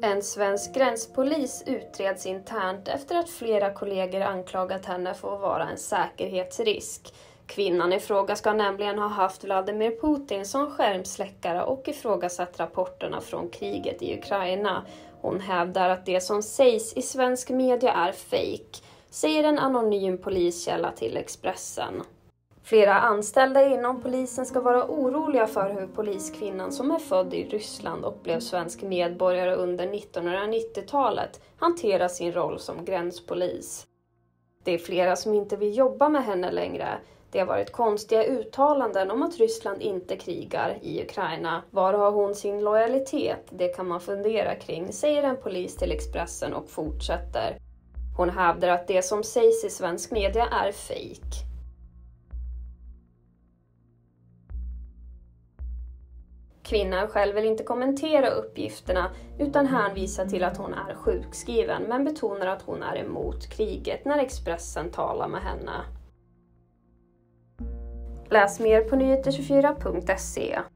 En svensk gränspolis utreds internt efter att flera kollegor anklagat henne för att vara en säkerhetsrisk. Kvinnan i fråga ska nämligen ha haft Vladimir Putin som skärmsläckare och ifrågasatt rapporterna från kriget i Ukraina. Hon hävdar att det som sägs i svensk media är fejk, säger en anonym poliskälla till Expressen. Flera anställda inom polisen ska vara oroliga för hur poliskvinnan som är född i Ryssland och blev svensk medborgare under 1990-talet hanterar sin roll som gränspolis. Det är flera som inte vill jobba med henne längre. Det har varit konstiga uttalanden om att Ryssland inte krigar i Ukraina. Var har hon sin lojalitet? Det kan man fundera kring, säger en polis till Expressen och fortsätter. Hon hävdar att det som sägs i svensk media är fejk. Kvinnan själv vill inte kommentera uppgifterna utan hänvisar till att hon är sjukskriven, men betonar att hon är emot kriget när Expressen talar med henne. Läs mer på nyheter24.se.